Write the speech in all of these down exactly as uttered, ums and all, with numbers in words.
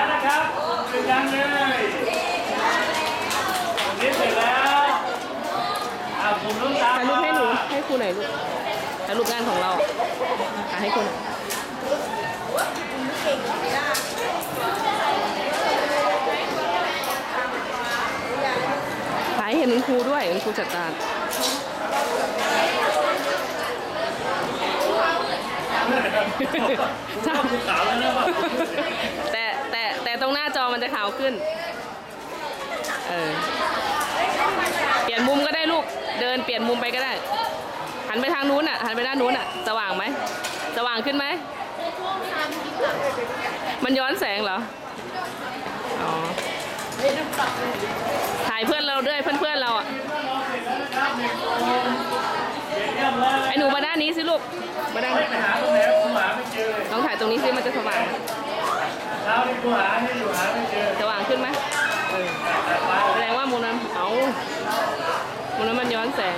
นะครับเป็นยังเลยนี่เสร็จแล้วอ่าผมต้องตามถ่ายรูปให้หนูให้ครูหน่อยลูกถ่ายรูปงานของเราถ่ายให้ครูหน่อยถ่ายให้เห็นคุณครูด้วยคุณครูจัดการแต่แต่แต่ตรงหน้าจอมันจะขาวขึ้นเออเปลี่ยนมุมก็ได้ลูกเดินเปลี่ยนมุมไปก็ได้หันไปทางนู้นอ่ะหันไปด้านนู้นอ่ะสว่างไหมสว่างขึ้นไหมมันย้อนแสงเหรออ๋อถ่ายเพื่อนเราด้วยเพื่อนเพื่อนเราอ่ะไอ้หนูมาด้านนี้สิลูกมาด้านนี้ต้องถ่ายตรงนี้สิมันจะสว่างเราที่กูหาให้อยู่หาไม่เจอสว่างขึ้นไหมเออแสดงว่ามุมนั้นเอามุมนั้นมันย้อนแสง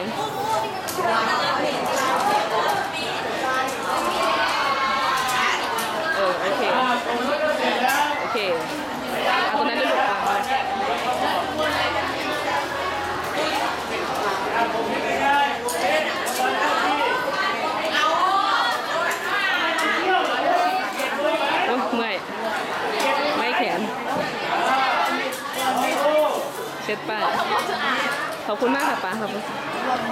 เออโอเคโอเคเอาตรงนั้นได้ลูกโอ้เมื่อยไม่แขนเช็ดป้ายขอบคุณมากค่ะป้าขอบคุณ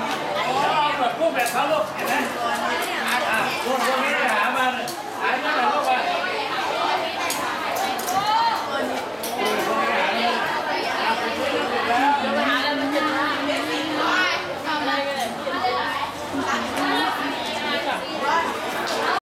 แบบพวกแบบเขาลูกเห็นไหมอ่ะพวกพวกนี้หามาหายไปแบบ